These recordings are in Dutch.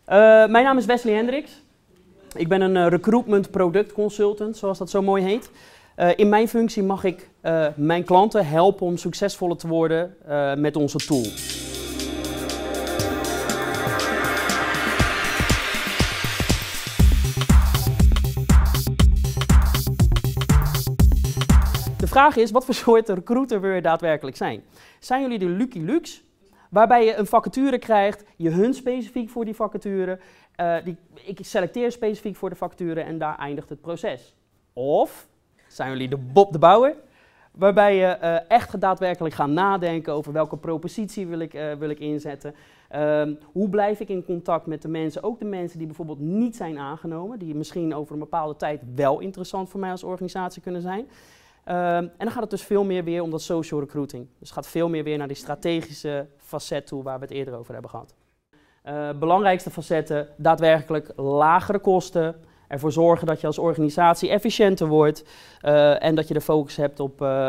Mijn naam is Wesley Hendricks. Ik ben een recruitment product consultant, zoals dat zo mooi heet. In mijn functie mag ik mijn klanten helpen om succesvoller te worden met onze tool. De vraag is, wat voor soort recruiter wil je daadwerkelijk zijn? Zijn jullie de Lucky Lux, waarbij je een vacature krijgt, je hunt specifiek voor die vacature, ik selecteer specifiek voor de vacature en daar eindigt het proces? Of zijn jullie de Bob de Bouwer, waarbij je echt daadwerkelijk gaat nadenken over welke propositie wil ik inzetten? Hoe blijf ik in contact met de mensen, ook de mensen die bijvoorbeeld niet zijn aangenomen, die misschien over een bepaalde tijd wel interessant voor mij als organisatie kunnen zijn? En dan gaat het dus veel meer weer om dat social recruiting. Dus het gaat veel meer weer naar die strategische facet toe waar we het eerder over hebben gehad. Belangrijkste facetten, daadwerkelijk lagere kosten, ervoor zorgen dat je als organisatie efficiënter wordt en dat je de focus hebt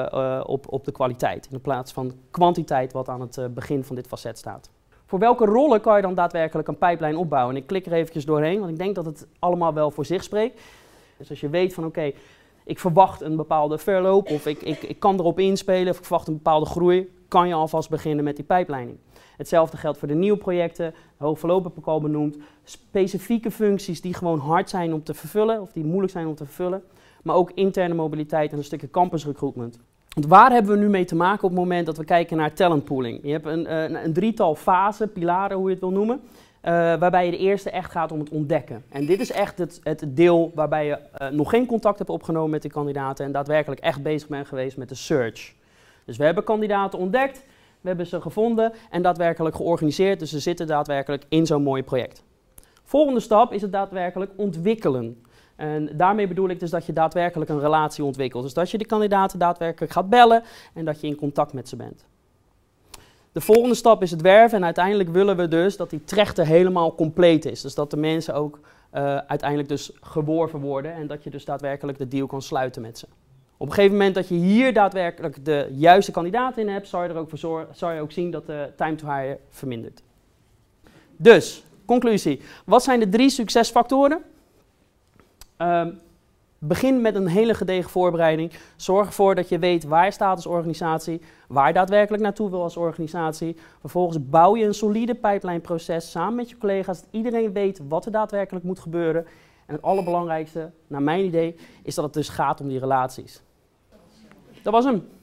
op de kwaliteit in plaats van kwantiteit wat aan het begin van dit facet staat. Voor welke rollen kan je dan daadwerkelijk een pijplijn opbouwen? En ik klik er eventjes doorheen, want ik denk dat het allemaal wel voor zich spreekt. Dus als je weet van oké, ik verwacht een bepaalde verloop of ik kan erop inspelen of ik verwacht een bepaalde groei, kan je alvast beginnen met die pijplijning. Hetzelfde geldt voor de nieuwe projecten, hoog verloop heb ik al benoemd, specifieke functies die gewoon hard zijn om te vervullen of die moeilijk zijn om te vervullen, maar ook interne mobiliteit en een stukje campus recruitment. Want waar hebben we nu mee te maken op het moment dat we kijken naar talentpooling? Je hebt een drietal fasen, pilaren hoe je het wil noemen, waarbij je de eerste echt gaat om het ontdekken. En dit is echt het deel waarbij je nog geen contact hebt opgenomen met die kandidaten en daadwerkelijk echt bezig bent geweest met de search. Dus we hebben kandidaten ontdekt, we hebben ze gevonden en daadwerkelijk georganiseerd, dus ze zitten daadwerkelijk in zo'n mooi project. Volgende stap is het daadwerkelijk ontwikkelen. En daarmee bedoel ik dus dat je daadwerkelijk een relatie ontwikkelt. Dus dat je de kandidaten daadwerkelijk gaat bellen en dat je in contact met ze bent. De volgende stap is het werven en uiteindelijk willen we dus dat die trechter helemaal compleet is. Dus dat de mensen ook uiteindelijk dus geworven worden en dat je dus daadwerkelijk de deal kan sluiten met ze. Op een gegeven moment dat je hier daadwerkelijk de juiste kandidaat in hebt, zal je ook zien dat de time to hire vermindert. Dus, conclusie. Wat zijn de 3 succesfactoren? Begin met een hele gedegen voorbereiding. Zorg ervoor dat je weet waar je staat als organisatie, waar je daadwerkelijk naartoe wil als organisatie. Vervolgens bouw je een solide pijplijnproces samen met je collega's, dat iedereen weet wat er daadwerkelijk moet gebeuren. En het allerbelangrijkste, naar mijn idee, is dat het dus gaat om die relaties. Dat was hem.